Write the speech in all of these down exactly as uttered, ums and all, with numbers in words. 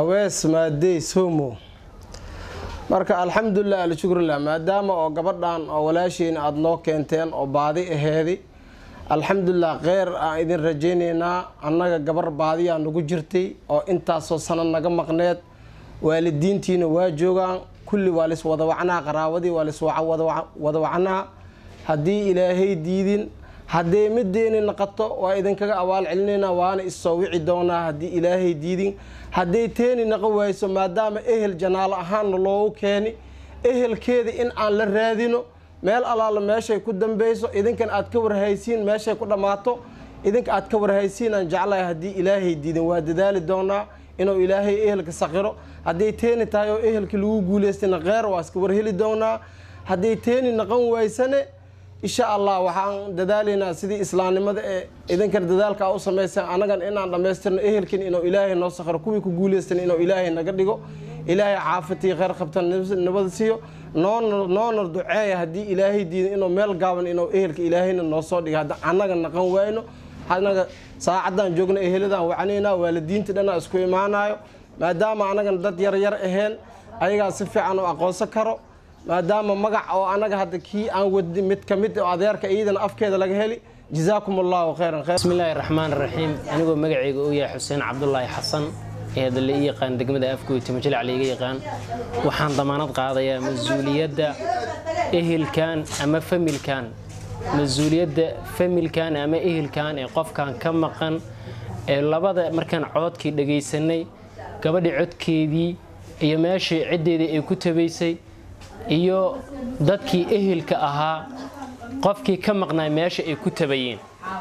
awees maadey somo marka alxamdulillah alshukrillah maadaama oo gabadhan oo walaasheen aad noo keenteen oo baadi aheedi alxamdulillah khayr aan idin rajaynaynaa annaga gabar baadiyaa nagu jirtay oo intaasoo sano naga maqneed waalidiintiina waa joogaan kulli waa lis wada wacnaa qaraawadii waa lis wada wacnaa haddii ilaahay diidin haddii mideeni naqato waa idinkaga awaal celinaynaa waana isoo wici doonaa haddii ilaahay diidin haddii teeni naqa wayso maadaama ehel janaalo ahaanna loogu keeni ehelkeeda in aan la raadino meel alaala meeshay ku dambayso idinkan aad ka warhaysiin meeshay ku dhammaato idinka aad ka warhaysiin aan jeclahay haddii ilaahay diidin waa dadaali doonaa inuu ilaahay ehelka saqiro haddii teeni tahay oo ehelka lagu guulaystayna kheyr waa iska warheli doonaa haddii teeni naqan waysane insha allah waxaan dadaalaynaa sidii islaamnimada ee idinkan dadaalka u sameysay anagan inaan dhamaystirno ehelkin inuu ilaahay noo saqiro kuwii ku guulaystan inuu ilaahay naga dhigo ilaahay caafitii kheyr qabtan nabad siiyo noona duceeya haddii ilaahay diiday inuu meel gaaban inuu ehelka ilaahayna noo soo dhigo hadda annaga naqan wayno anaga saacadan joogna eheladan wacnaynaa waalidiinta dhanaa isku imaanayo maadaama anagan dad yar yar aheen ayagaa si fiican u aqoonsan karo maadaama magac oo anaga hadda kii aan wadi mid ka mid oo adeerka iyadana afkeeda laga heli jazaakum allahu khayran bismillaahi raxmaani raxiim anigoo magacayga uu yahay xuseen cabdullaahi xasan ee hadda la ii yaqaan degmada afgooy timajalac la iga yaqaan waxaan damaanad qaadayaa mas-uuliyadda ehelkan ama familkan mas-uuliyadda familkan ama ehelkan ee qofkan ka maqan ee labada markaan codkii dhagaysanay gabadhii codkeedii iyo meeshii ciddeedii ay ku tabaysay iyo dadkii ehelka ahaa qofkii ka maqnaa meesha ay ku tabayeen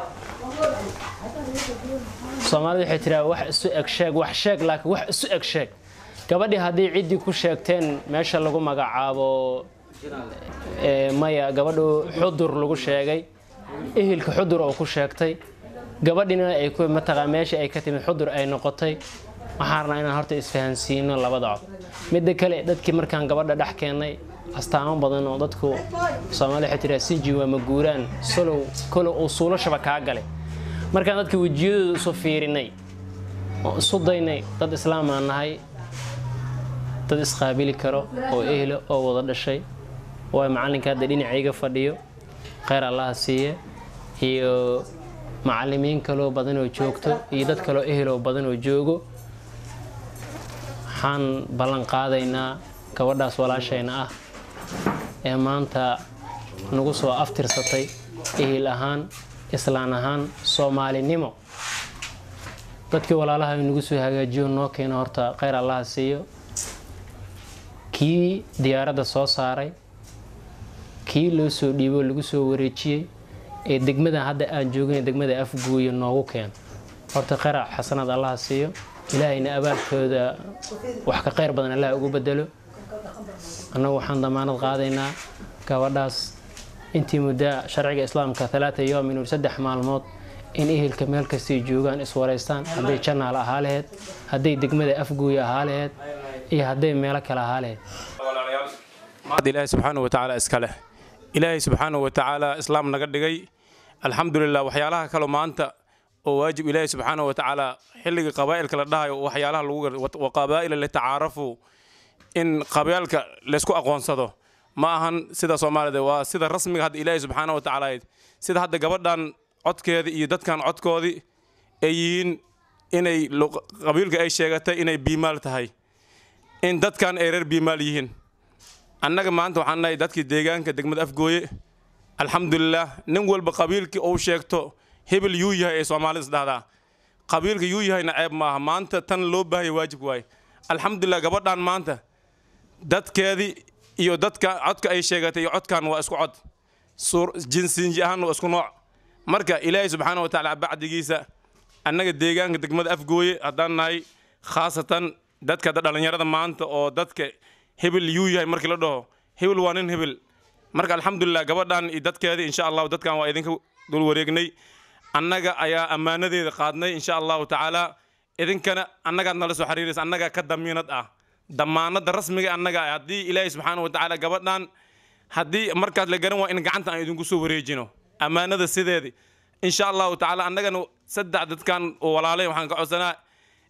Soomaalidu waxay tiraa wax isu eg sheeg wax sheeg laakiin wax isu eg sheeg gabadhii haddii ciddii ku sheegteen meesha lagu magacaabo ee maya gabadhu xudur lagu sheegay ehelka xudur oo ku sheegtay gabadhina ay ku mataqa meesha ay ka timid xudur ay noqotay waxaan rabnaa inaan horta isfahansiino labada cod midda kale dadkii markaan gabadha dhex keenay astaamo badan oo dadku Soomaalidu waxay tiraa sinji waa maguuraan solow kolo usuulo shaba ka galay markaan dadka wajiyadooda soo fiirinay oo isu daynay dad islaam aan nahay dad isqaabili karo oo ehlo oo wada dhashay oo macalinka hadda dhinacayga fadhiyo khayr Allah siiye iyo macallimiin kale oo badan oo joogto iyo dad kale oo ehlo badan oo joogo waxaan ballan qaadaynaa gabadhaas walaashayna ah ee maanta nagu soo aftirsatay ehel ahaan islaan ahaan Soomaalinimo dadkii walaalaha nagu soo hagaajiyo noo keeno horta khayr Allah siiyo kii diyaaradda soo saaray kii loo soo dhiibo lagu soo wareejiyay ee degmada hadda aan joogay degmada Afgooy noogu keen horta khayr xasanad Allah siiyo ilaahayna abaalkooda wax ka khayr badan Allah ugu bedelo annagu waxaan damaanad qaadaynaa gabadhaas intii muddo sharciga islaamka ثلاثة يوم من saddex maalmood in ehelka meel kasta joogaan is wareystaan haday janaal ahaa lahayd haday degmada Afgooy ahaa lahayd iyo haday meel kale ahaa lahayd maad ilaahay subhanahu wa ta'ala iskale ilaahay subhanahu wa ta'ala islaam naga dhigay alxamdulillah waxyaalaha kale maanta oo waajib ilaahay subhanahu wa ta'ala xilliga qabaa'ilka la dhahayo waxyaalaha lagu qabaa'il la tacaarafu in qabaa'ilka la isku aqoonsado ma ahan sida Soomaalida waa sida rasmiga hadda ilaahay subhanahu wa ta'ala sida hadda gabadhan codkeeda iyo dadkan codkoodi ay yihiin inay qabiilka ay sheegatay inay biimaal tahay in dadkan ay reer biimaal yihiin annaga maanta waxaan nahay dadkii deegaanka degmada Afgooy alxamdulillah nin walba qabiilkii uu sheegto hebel yuu yahay ee Soomaalida isdhaahdaa qabiilka yuu yahayna ceeb maaha maanta tan loo baahay waajib waay alxamdulillah gabadhan maanta dadkeedii iyo dadka codka ay sheegatay iyo codkan waa isku cod suur jinsiinji ahaan waa isku nooc marka ilaahay subhanahu wa ta'ala bacdigiisa annaga deegaanka degmada Afgooy hadaan nahay khaasatan dadka dhalinyarada maanta oo dadka hebel yuu yahay markii la dhaho hebel waa nin hebel marka alxamdulillah gabadhan iyo dadkeeda insha Allah dadkan waa idinka dul wareegnay annaga ayaa amaanadeeda qaadnay insha Allah ta'ala idinkana annaga nala soo xiriiraysa annaga ka damiinad ah damaanada rasmiga annaga hadii ilaahay subhanahu wa ta'ala gabadhan hadii markaad la garan waa in gacanta aan idinku soo wareejino amaanada sideedii insha Allah ta'ala annagana saddex dadkan oo walaalay waxaan ka codsanaa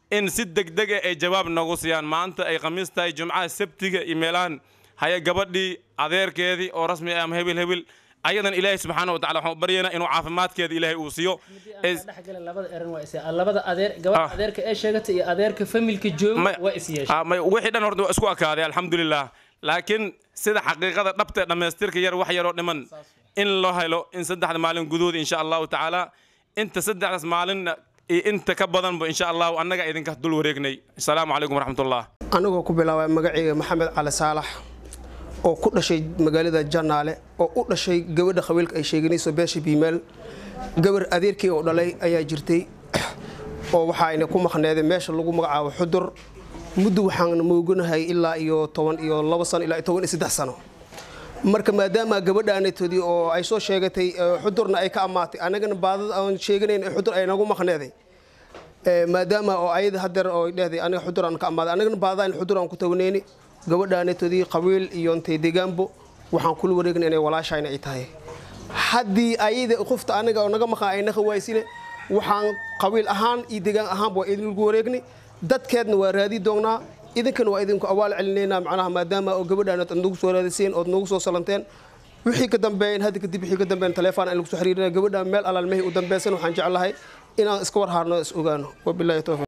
in si degdeg ah ay jawaab nagu siiyaan maanta ay khamiis tahay jumcaha sabtiga iyo meelahan haya gabadhii adeerkeedii oo rasmi ah ama hebel hebel ayadan ilaahay subxaanahu wa tacaala waxaan baryaynaa inuu caafimaadkeeda ilaahay uu siiyo labada eran waa is labada adeer gabadha adeerka ee sheegatay iyo adeerka familka jooga waa is yeeshay wixii dhan horta waa isku akaaday alxamdulilah laakiin sida xaqiiqada dhabta dhamaystirka yar wax yaroo dhiman in loo helo in saddexda maalin gudood insha allahu tacaala inta saddexdaas maalin inta ka badanba insha allahu annaga idinka dul wareegnay assalaamu calaykum waraxmatullah anigoo ku bilaabay magacayga maxamed cali saalax oo ku dhashay magaalada Janaale oo u dhashay gabadha qabiilka ay sheeganayso beesha biimeel gabar adeerkii oo dhalay ayaa jirtay oo waxa ay ku maqneeday meesha lagu magacaabo Xudur muddo waxaan mooganahay ilaa iyo toban iyo laba sano ilaa toban iyo saddex sano marka maadaama gabadhaanaytoodii oo ay soo sheegatay Xudurna ay ka amaatay anagana baadada aan sheeganayn Xudur ay nagu maqneeday maadaama oo ayada hadeer oo dheeday aniga Xudur aan ka amaaday anagana baadada Xudur aan ku tawneenay gabadhaanaytoodii qabiil iyo intay deegaanbo waxaan kula wareegnay inay walaashayna ay tahay haddii ayada qofta aniga oo naga maqan ay naga waysine waxaan qabiil ahaan iyo deegaan ahaan baa idin ugu wareegnay dadkeedna waa raadi doonaa idinkana waa idinku awaal celineynaa macnaha maadaama oo gabadhaan aad nagu soo raadiseen oo nagu soo salanteen wixii ka dambeeyay hadda kadib wixii ka dambeeyay telefoon aan lagu soo xiriirina gabadhaan meel alaal meey u dambeeysan waxaan jeclahay inaan iska war haarno is ogaano wabillahi tawfiiq